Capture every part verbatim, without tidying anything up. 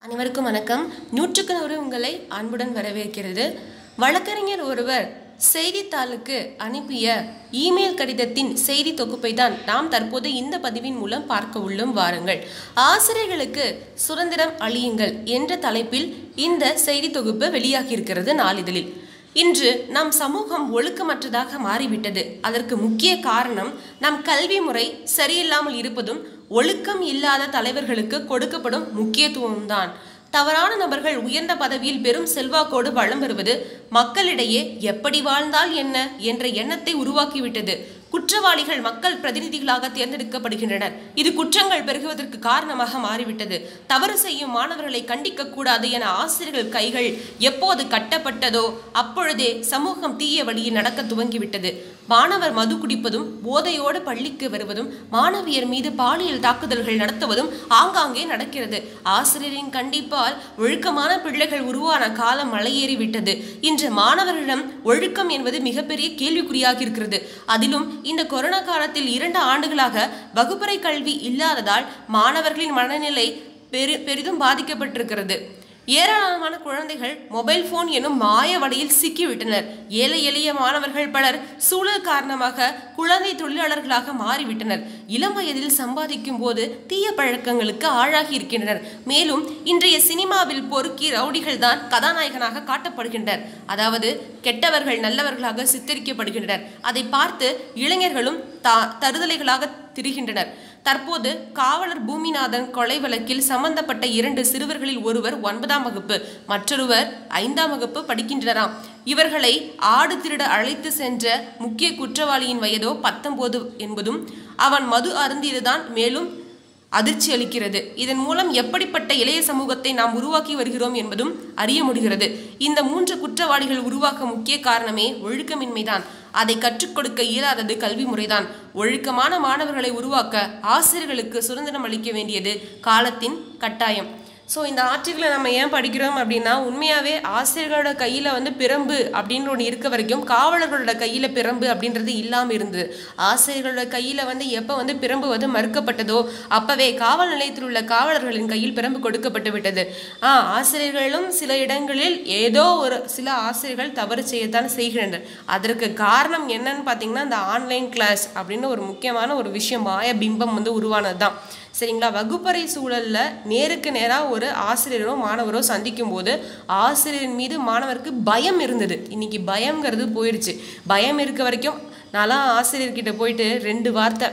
அனைவருக்கும் வணக்கம். நூற்றுக்கு நூறு உங்களை அன்புடன் வரவேற்கிறது. வழக்கறிஞர் ஒருவர் செய்தித்தாளுக்கு அனுப்பிய இமெயில் கடிதத்தின் செய்தி தொகுப்பை தான் நாம் தற்போது இந்த பதிவின் மூலம் பார்க்க உள்ளோம். வாருங்கள். ஆசிரியர்களுக்கு சுதந்திரம் அளியுங்கள் என்ற தலைப்பில் இந்த செய்தி தொகுப்பு வெளியாகியிருக்கிறது நாளிதழில். இன்று நம் சமூகம் ஒழுக்கமற்றதாக மாறிவிட்டது. அதற்கு முக்கிய காரணம் நம் கல்வி முறை சரியில்லாமல் இருப்பதும் ஒழுக்கம் இல்லாத தலைவர்களுக்கு கொடுக்கப்படும் முக்கியத்துவம்தான். தவறான நபர்கள் உயர்ந்த பதவியில் பெரும் செல்வாக்கோடு வளம் வருவது மக்களிடையே எப்படி வாழ்ந்தால் என்ன என்ற எண்ணத்தை உருவாக்கிவிட்டது. குற்றவாளிகள் மக்கள் பிரதிநிதிகளாக தேர்ந்தெடுக்கப்படுகின்றனர். இது குற்றங்கள் பெருகுவதற்கு காரணமாக மாறிவிட்டது. தவறு செய்யும் மாணவர்களை கண்டிக்க கூடாது என ஆசிரியர்கள் கைகள் எப்போது கட்டப்பட்டதோ அப்பொழுதே சமூகம் தீய வழியில் நடக்க துவங்கிவிட்டது. மாணவர் மது குடிப்பதும் போதையோடு பள்ளிக்கு வருவதும் மாணவியர் மீது பாலியல் தாக்குதல்கள் நடத்துவதும் ஆங்காங்கே நடக்கிறது. ஆசிரியரின் கண்டிப்பால் ஒழுக்கமான பிள்ளைகள் உருவான காலம் மலையேறிவிட்டது. இன்று மாணவர்களிடம் ஒழுக்கம் என்பது மிகப்பெரிய கேள்விக்குறியாக இருக்கிறது. அதிலும் இந்த கொரோனா காலத்தில் இரண்டு ஆண்டுகளாக வகுப்பறை கல்வி இல்லாததால் மாணவர்களின் மனநிலை பெரு பெரிதும் பாதிக்கப்பட்டிருக்கிறது. ஏராளமான குழந்தைகள் மொபைல் போன் எனும் மாய வலையில் சிக்கிவிட்டனர். ஏழை எளிய மாணவர்கள் பலர் சூழல் காரணமாக குழந்தை தொழிலாளர்களாக மாறிவிட்டனர். இளம் வயதில் சம்பாதிக்கும் போது தீய பழக்கங்களுக்கு ஆளாகி இருக்கின்றனர். மேலும் இன்றைய சினிமாவில் பொறுக்கி ரவுடிகள் தான் கதாநாயகனாக காட்டப்படுகின்றனர். அதாவது கெட்டவர்கள் நல்லவர்களாக சித்தரிக்கப்படுகின்றனர். அதை பார்த்து இளைஞர்களும் தா தருதலைகளாக திரிகின்றனர். தற்போது காவலர் பூமிநாதன் கொலை வழக்கில் சம்பந்தப்பட்ட இரண்டு சிறுவர்களில் ஒருவர் ஒன்பதாம் வகுப்பு, மற்றொருவர் ஐந்தாம் வகுப்பு படிக்கின்றனராம். இவர்களை ஆடு திருட அழைத்து சென்ற முக்கிய குற்றவாளியின் வயதோ பத்தொன்பது என்பதும் அவன் மது அருந்தியதுதான் மேலும் அதிர்ச்சி அளிக்கிறது. இதன் மூலம் எப்படிப்பட்ட இளைய சமூகத்தை நாம் உருவாக்கி வருகிறோம் என்பதும் அறிய முடிகிறது. இந்த மூன்று குற்றவாளிகள் உருவாக்க முக்கிய காரணமே ஒழுக்கமின்மைதான். அதை கற்றுக் கொடுக்க இயலாதது கல்வி முறைதான். ஒழுக்கமான மாணவர்களை உருவாக்க ஆசிரியர்களுக்கு சுதந்திரம் அளிக்க வேண்டியது காலத்தின் கட்டாயம். ஸோ இந்த ஆர்டிகிளை நம்ம ஏன் படிக்கிறோம் அப்படின்னா, உண்மையாகவே ஆசிரியர்களோட கையில் வந்து பிரம்பு அப்படின்ற ஒன்று இருக்க வரைக்கும் காவலர்களோட கையில் பிரம்பு அப்படின்றது இல்லாமல் இருந்தது. ஆசிரியர்களோட கையில் வந்து எப்போ வந்து பிரம்பு வந்து மறுக்கப்பட்டதோ அப்போவே காவல் நிலையத்தில் உள்ள காவலர்களின் கையில் பிரம்பு கொடுக்கப்பட்டு விட்டது. ஆ ஆசிரியர்களும் சில இடங்களில் ஏதோ ஒரு சில ஆசிரியர்கள் தவறு செய்யத்தான் செய்கின்றனர். அதற்கு காரணம் என்னன்னு பார்த்தீங்கன்னா, இந்த ஆன்லைன் கிளாஸ் அப்படின்னு ஒரு முக்கியமான ஒரு விஷயம் மாய பிம்பம் வந்து உருவானது தான். சரிங்களா? வகுப்பறை சூழலில் நேருக்கு நேராக ஒரு ஆசிரியரோ மாணவரோ சந்திக்கும் போது ஆசிரியரின் மீது மாணவருக்கு பயம் இருந்தது. இன்னைக்கு பயம்ங்கிறது போயிடுச்சு. பயம் இருக்க வரைக்கும் நான்லாம் ஆசிரியர்கிட்ட போயிட்டு ரெண்டு வார்த்தை,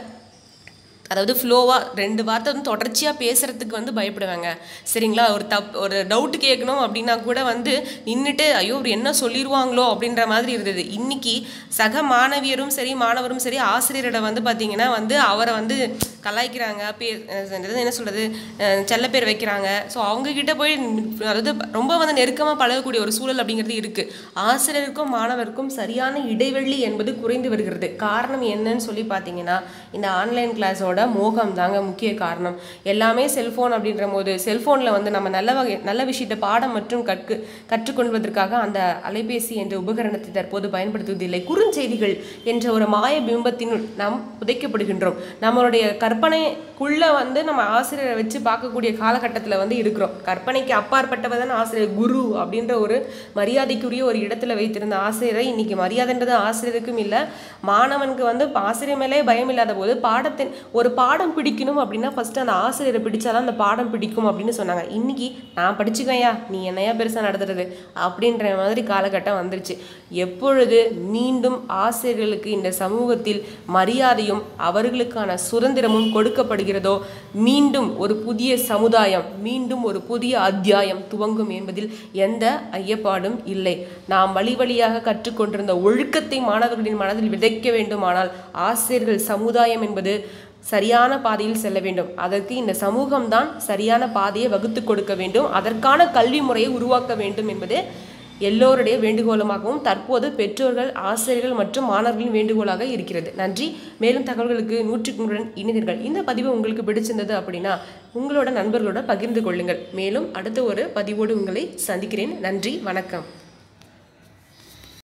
அதாவது ஃப்ளோவாக ரெண்டு வார்த்தை வந்து தொடர்ச்சியாக பேசுகிறதுக்கு வந்து பயப்படுவாங்க. சரிங்களா? ஒரு தப் ஒரு டவுட்டு கேட்கணும் அப்படின்னா கூட வந்து நின்றுட்டு ஐயோ ஒரு என்ன சொல்லிடுவாங்களோ அப்படின்ற மாதிரி இருந்தது. இன்றைக்கி சக மாணவியரும் சரி மாணவரும் சரி ஆசிரியரிடம் வந்து பார்த்திங்கன்னா வந்து அவரை வந்து கலாய்க்கிறாங்க, பேர் என்ன சொல்கிறது, செல்ல பேர் வைக்கிறாங்க. ஸோ அவங்கக்கிட்ட போய் அதாவது ரொம்ப வந்து நெருக்கமாக பழகக்கூடிய ஒரு சூழல் அப்படிங்கிறது இருக்குது. ஆசிரியருக்கும் மாணவருக்கும் சரியான இடைவெளி என்பது குறைந்து வருகிறது. காரணம் என்னன்னு சொல்லி பார்த்தீங்கன்னா, இந்த ஆன்லைன் கிளாஸோட மோகம் தாங்க முக்கிய காரணம். எல்லாமே செல்ஃபோன் அப்படின்ற போது செல்ஃபோனில் வந்து நம்ம நல்ல வகை நல்ல விஷயத்தை பாடம் மற்றும் கற்று கற்றுக்கொள்வதற்காக அந்த அலைபேசி என்ற உபகரணத்தை தற்போது பயன்படுத்துவதில்லை. குறுஞ்செய்திகள் என்ற ஒரு மாய பிம்பத்தின் நாம் புதைக்கப்படுகின்றோம். நம்மளுடைய கற்பனைக்குள்ளே வந்து நம்ம ஆசிரியரை வச்சு பார்க்கக்கூடிய காலகட்டத்தில் வந்து இருக்கிறோம். கற்பனைக்கு அப்பாற்பட்டவர் தான் ஆசிரியர். குரு அப்படின்ற ஒரு மரியாதைக்குரிய ஒரு இடத்துல வைத்திருந்த ஆசிரியரை இன்னைக்கு மரியாதைன்றது ஆசிரியருக்கும் இல்லை, மாணவனுக்கு வந்து ஆசிரியர் மேலே பயம் இல்லாத போது பாடத்தின் ஒரு பாடம் பிடிக்கணும் அப்படின்னா ஃபஸ்ட்டு அந்த ஆசிரியரை பிடிச்சாதான் அந்த பாடம் பிடிக்கும் அப்படின்னு சொன்னாங்க. இன்னைக்கு நான் படிச்சுக்கையா நீ என்னையா பெருசாக நடத்துறது அப்படின்ற மாதிரி காலகட்டம் வந்துருச்சு. எப்பொழுது மீண்டும் ஆசிரியர்களுக்கு இந்த சமூகத்தில் மரியாதையும் அவர்களுக்கான சுதந்திரமும் கொடுக்கப்படுகிறதோ மீண்டும் ஒரு புதிய சமுதாயம், மீண்டும் ஒரு புதிய அத்தியாயம் துவங்கும் என்பதில் எந்த ஐயப்பாடும் இல்லை. நாம் வழி வழியாக கற்றுக்கொண்டிருந்த ஒழுக்கத்தை மாணவர்களின் மனதில் விதைக்க வேண்டுமானால் ஆசிரியர்கள் சமுதாயம் என்பது சரியான பாதையில் செல்ல வேண்டும். அதற்கு இந்த சமூகம்தான் சரியான பாதையை வகுத்து கொடுக்க வேண்டும். அதற்கான கல்வி முறையை உருவாக்க வேண்டும் என்பது எல்லோருடைய வேண்டுகோளுமாகவும் தற்போது பெற்றோர்கள், ஆசிரியர்கள் மற்றும் மாணவர்களின் வேண்டுகோளாக இருக்கிறது. நன்றி. மேலும் தகவல்களுக்கு நூற்றுக்கு நூறுடன் இணைந்தீர்கள். இந்த பதிவு உங்களுக்கு பிடிச்சிருந்தது அப்படின்னா உங்களோட நண்பர்களோட பகிர்ந்து கொள்ளுங்கள். மேலும் அடுத்த ஒரு பதிவோடு உங்களை சந்திக்கிறேன். நன்றி, வணக்கம்.